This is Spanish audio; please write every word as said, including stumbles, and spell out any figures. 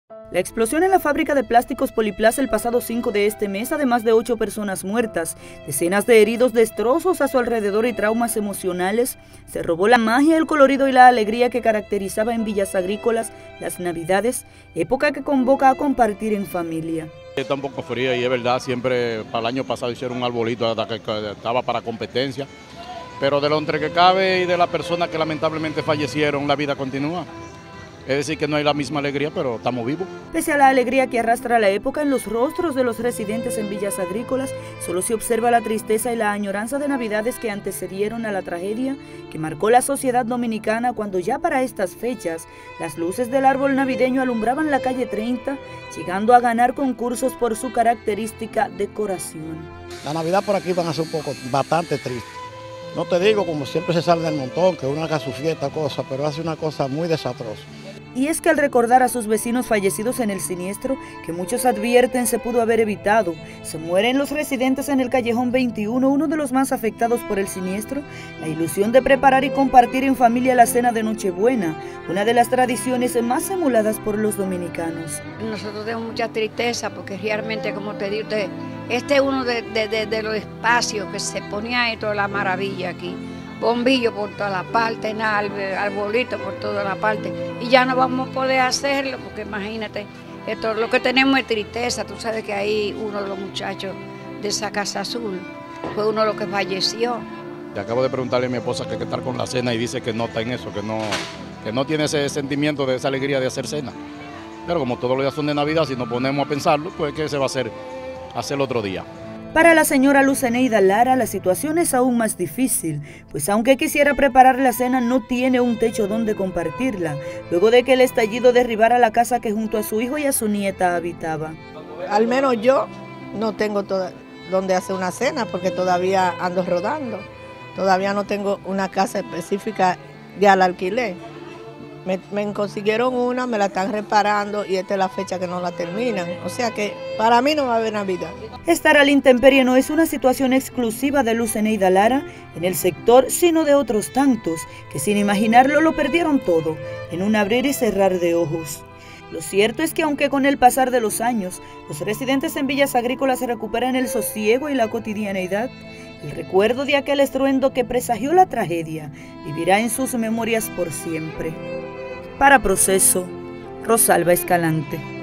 La explosión en la fábrica de plásticos Poliplaza el pasado cinco de este mes, además de ocho personas muertas, decenas de heridos, destrozos a su alrededor y traumas emocionales, se robó la magia, el colorido y la alegría que caracterizaba en Villas Agrícolas las Navidades, época que convoca a compartir en familia. Está un poco fría y es verdad, siempre para el año pasado hicieron un arbolito hasta que estaba para competencia, pero de lo entre que cabe y de las personas que lamentablemente fallecieron, la vida continúa. Es decir, que no hay la misma alegría, pero estamos vivos. Pese a la alegría que arrastra la época en los rostros de los residentes en Villas Agrícolas, solo se observa la tristeza y la añoranza de Navidades que antecedieron a la tragedia que marcó la sociedad dominicana cuando ya para estas fechas las luces del árbol navideño alumbraban la calle treinta, llegando a ganar concursos por su característica decoración. La Navidad por aquí van a ser un poco bastante triste. No te digo como siempre se sale del montón, que uno haga su fiesta, cosa, pero hace una cosa muy desastrosa. Y es que al recordar a sus vecinos fallecidos en el siniestro, que muchos advierten se pudo haber evitado, se mueren los residentes en el Callejón veintiuno, uno de los más afectados por el siniestro, la ilusión de preparar y compartir en familia la cena de Nochebuena, una de las tradiciones más emuladas por los dominicanos. Nosotros tenemos mucha tristeza porque realmente, como te digo, este es uno de, de, de, de los espacios que se ponía esto la maravilla aquí. Bombillo por toda la parte, arbolito por toda la parte, y ya no vamos a poder hacerlo porque imagínate, esto, lo que tenemos es tristeza. Tú sabes que ahí uno de los muchachos de esa Casa Azul fue uno de los que falleció. Te acabo de preguntarle a mi esposa que hay que estar con la cena y dice que no está en eso, que no, que no tiene ese sentimiento de esa alegría de hacer cena. Pero como todos los días son de Navidad, si nos ponemos a pensarlo, pues ¿qué se va a hacer? Hacer el otro día. Para la señora Luceneida Lara, la situación es aún más difícil, pues aunque quisiera preparar la cena, no tiene un techo donde compartirla, luego de que el estallido derribara la casa que junto a su hijo y a su nieta habitaba. Al menos yo no tengo toda, donde hacer una cena, porque todavía ando rodando, todavía no tengo una casa específica, ya la alquilé. Me, me consiguieron una, me la están reparando y esta es la fecha que no la terminan. O sea que para mí no va a haber Navidad. Estar a la intemperie no es una situación exclusiva de Luceneida Lara en el sector, sino de otros tantos que sin imaginarlo lo perdieron todo en un abrir y cerrar de ojos. Lo cierto es que aunque con el pasar de los años los residentes en Villas Agrícolas recuperan el sosiego y la cotidianeidad, el recuerdo de aquel estruendo que presagió la tragedia vivirá en sus memorias por siempre. Para Proceso, Rosalba Escalante.